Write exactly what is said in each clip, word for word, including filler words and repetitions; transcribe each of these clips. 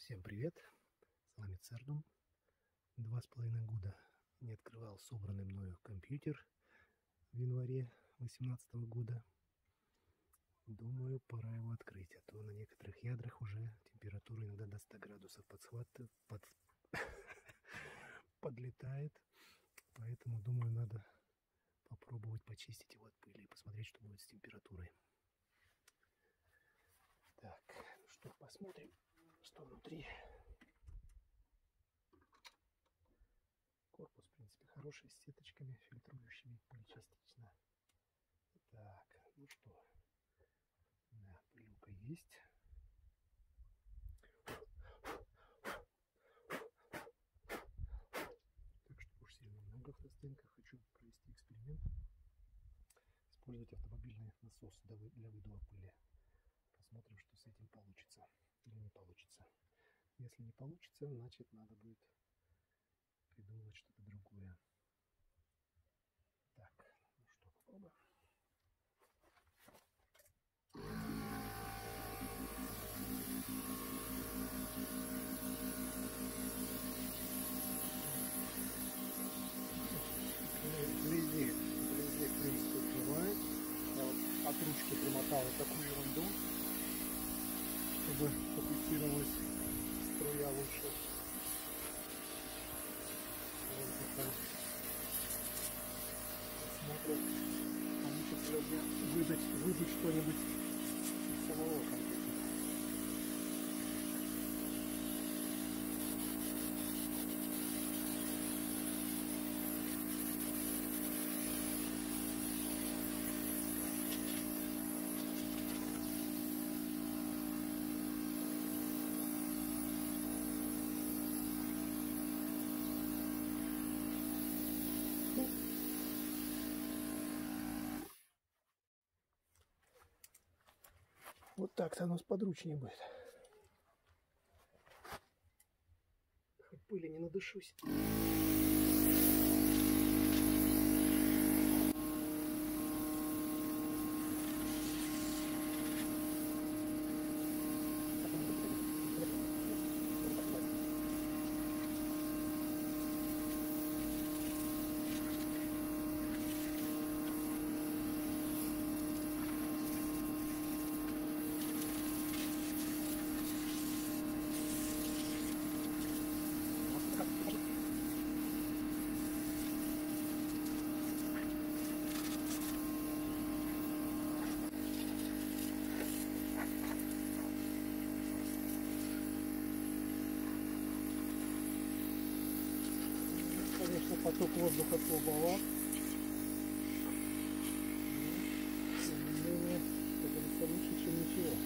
Всем привет, с вами Цердум. Два с половиной года не открывал собранный мною компьютер в январе две тысячи восемнадцатого года. Думаю, пора его открыть, а то на некоторых ядрах уже температура иногда до ста градусов подсхватывает, под... подлетает. Поэтому, думаю, надо попробовать почистить его от пыли и посмотреть, что будет с температурой. Так, ну что, посмотрим, что внутри. Корпус, в принципе, хороший, с сеточками, фильтрующими пыль частично. Так, ну что, да, пылюка есть. Так что уж сильно много на стенках. Хочу провести эксперимент. Использовать автомобильный насос для выдува пыли. Посмотрим, что с этим получится или не получится. Если не получится, значит, надо будет придумывать что-то другое. Так, ну что, попробуем. Везде, везде, в принципе, открывает. Я вот от ручки примотал вот такую ерунду, чтобы фокусировалась струя лучше. Вот, посмотрим, получится ли мне выдать, выдать что-нибудь из самого компьютера. Вот так-то оно сподручнее будет. Хоть пыли не надышусь. Конечно, поток воздуха слабоват. Тем не менее, как говорится, лучше, чем ничего.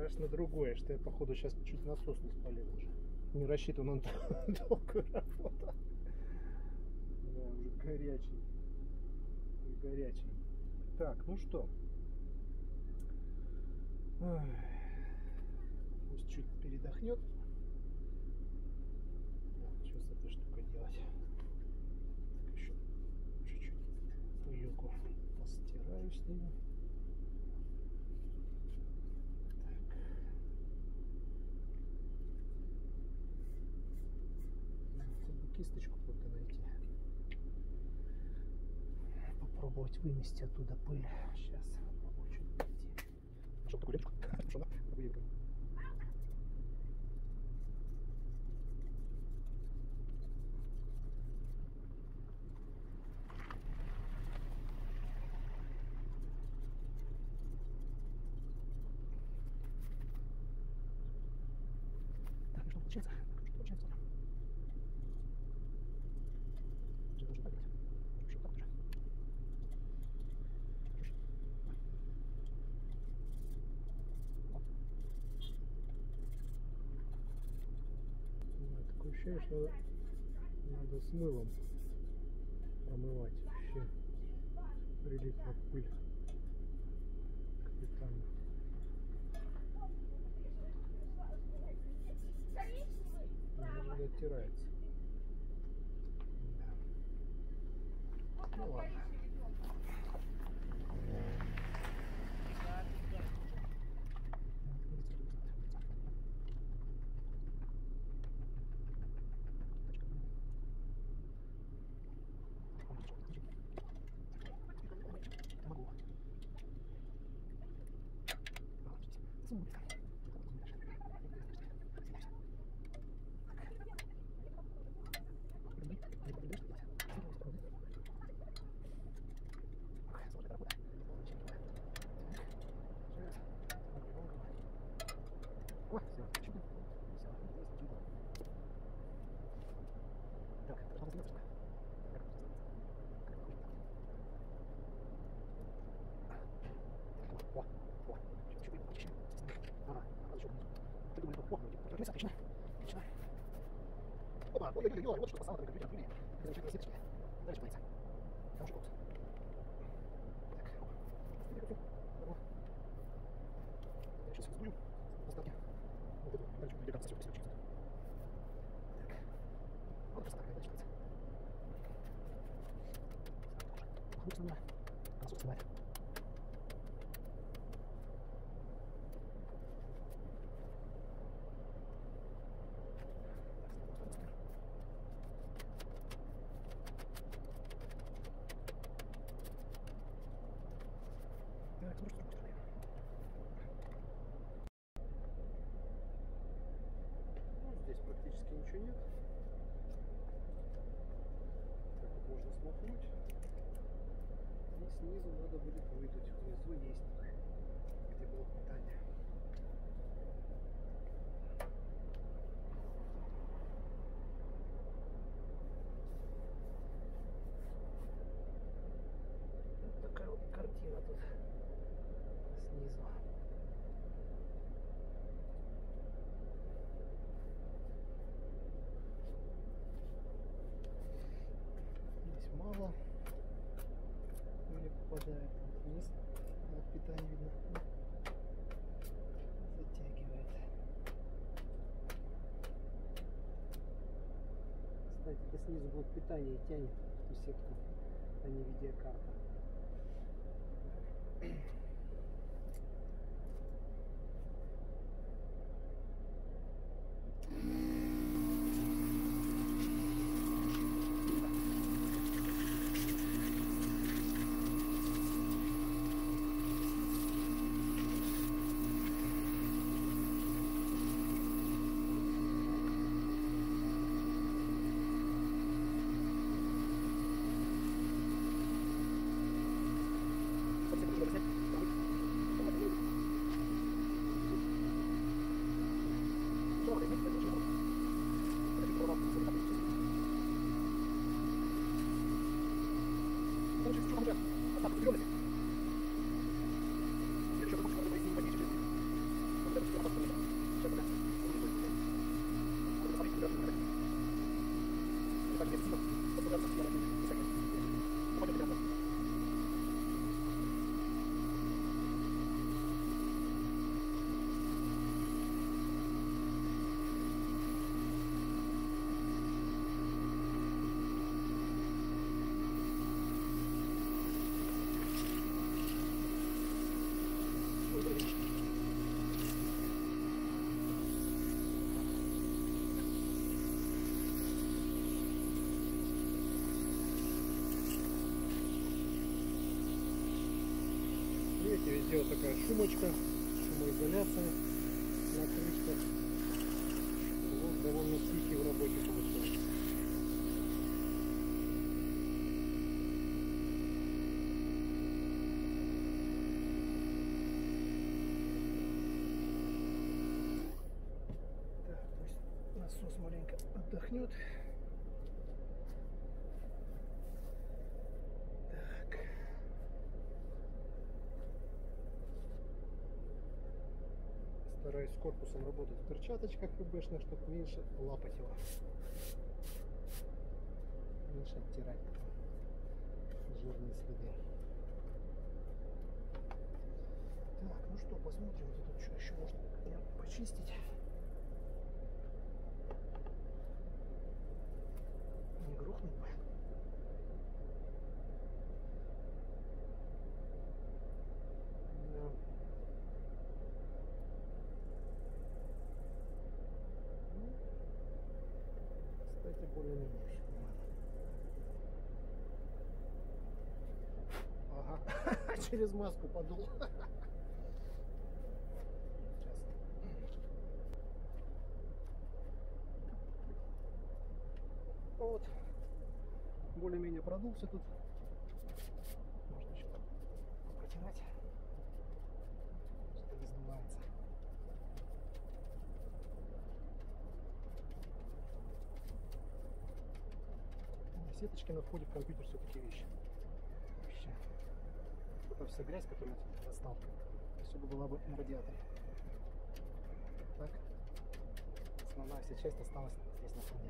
Раз на другое, что я, походу, сейчас чуть насос не спалил уже. Не рассчитан он долгую работу. Да, уже горячий. Горячий. Так, ну что. Ой. Пусть чуть передохнет. Так, что с этой штукой делать? Так, еще чуть-чуть пылюку постираю с ними. Кисточку только найти. Попробовать вымести оттуда пыль. Сейчас попробую что-нибудь найти. Нашел такую ленточку. Хорошо, да? Выиграл. Так, что получается? Что получается? Уже можно так делать. Еще так уже. Такое ощущение, что надо с мылом промывать. Вообще прилипла пыль капитально. Не оттирается. Да. Ну ладно. Отлично, отлично. Опа, ой-ой-ой, вот что по самому компьютер открыли. Это начинает сеточки. Дальше боится. Хороший кокс. Так, опа. Здорово. Я сейчас сдую поставки. Вот эту дальше будет декапсацию посмотрим. Так. Вот красота какая дальше становится. Лучше на меня. Консоль снимает. Так, ну что, ну, здесь практически ничего нет. Так вот можно смахнуть. И снизу надо будет выдуть. Внизу есть, где было питание. Вот такая вот картина тут снизу. Здесь мало не попадает вниз, от питания видно, затягивает. Кстати, это снизу блок питания тянет эту сетку, а не видеокарта. пленочка, шумоизоляция на крышках. Вот довольно тихий в работе получается. Так, пусть насос маленько отдохнет. Стараюсь с корпусом работать в перчаточках ПБшных, чтобы меньше лапать его, меньше оттирать жирные следы. Так, ну что, посмотрим, вот тут что еще можно почистить. Не грохнуть бы. Кстати, более-менее все нормально. Ага, через маску подул. Сейчас. Вот. Более-менее продулся тут. Можно еще так протирать, что не снимается. Сеточки на входе в компьютер все-таки вещи. Вообще. Это вся грязь, которую я достал, все бы была бы на радиаторе. Так, основная вся часть осталась здесь на входе.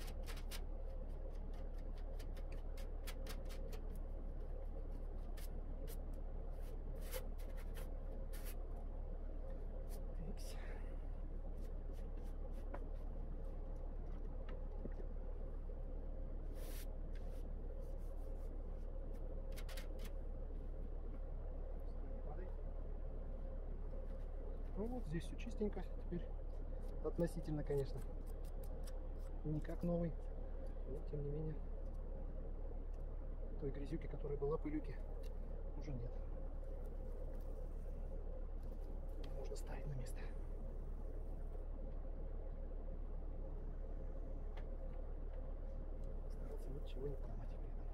Ну вот здесь все чистенько теперь, относительно, конечно, не как новый, но тем не менее той грязюки, которая была, пылюки, уже нет. Можно ставить на место. Стараться ничего не поломать при этом.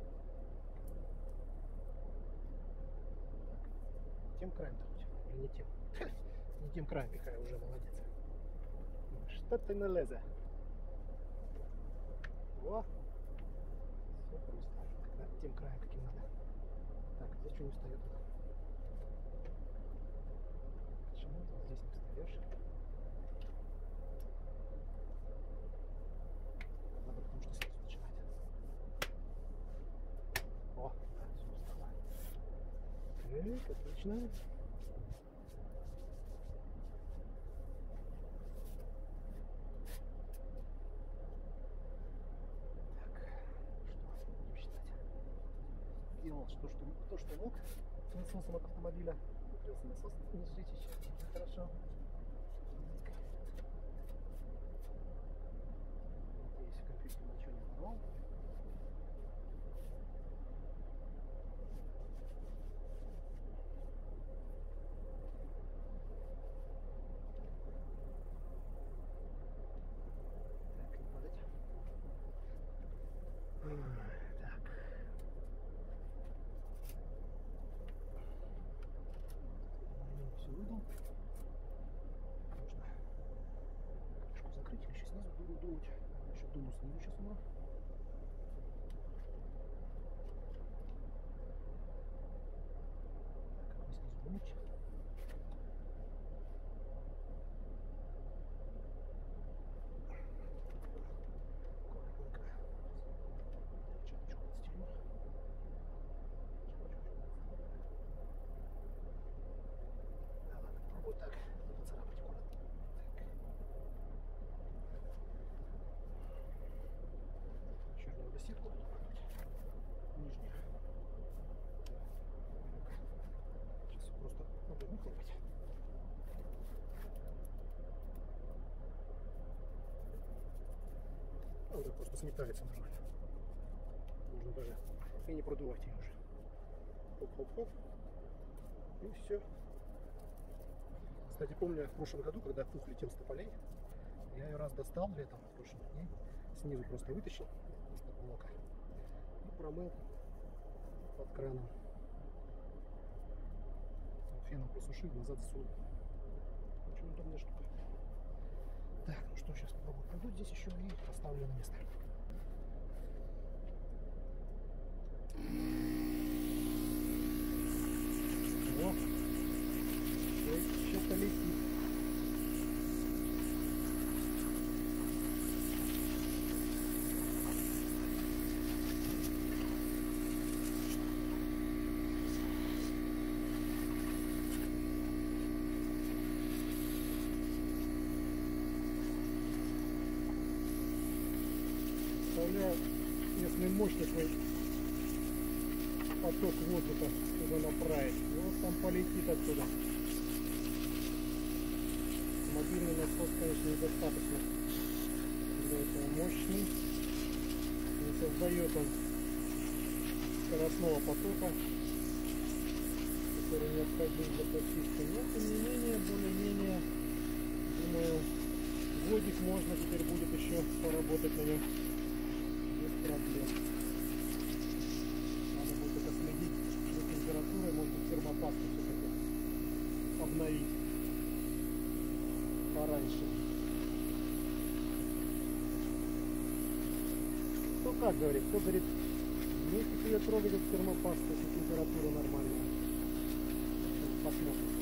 Так. Тем краем-то хоть, или не тем? Не тем краем пихаю, уже молодец. Что ты не лезе? О! Все просто. Когда тем краем, каким надо. Так, здесь что не встает? Почему ты здесь не встаешь? Надо, потому что снизу начинать. О, да, все встало. Так, отлично. Делал что, что, то, что мог с насосом от автомобиля. Открылся насос, не сжечь еще. Хорошо. Надеюсь, в компьютере ничего не порвал. Так, не падать. Выдал. Можно крышку закрыть или еще снизу буду дуть. Еще дуну снизу сейчас умру. Так, как бы снизу дуть. Аккуратненько. Перчаточку подстелю. Вот так, не поцарапать аккуратно. Так. Черную досетку буду продуть. Нижнюю. Сейчас просто надо выхлопать. Ну, да, просто сметается нормально. Можно даже и не продувать ее уже. Хоп-хоп-хоп. И все. Кстати, помню, в прошлом году, когда пух летел с тополей, я ее раз достал летом, в прошлом дне, снизу просто вытащил из-под блока и промыл под краном. Феном просушил, назад засунул. Очень удобная штука. Так, ну что, сейчас попробую продуть здесь еще и поставлю на место. О, что-то летит. Представляю, если мощный свой поток воздуха туда направить, вот там полетит оттуда. Мобильный насос, конечно, недостаточно для этого мощный. Не создает он скоростного потока, который необходим для почистки. Но тем не менее, более-менее, думаю, годик можно теперь будет еще поработать на нем без проблем. Надо будет это следить за температурой, может быть, термопасту все-таки обновить пораньше. Кто как говорит, кто говорит, вместе ее трогать от термопасты, если температура нормальная. Посмотрим.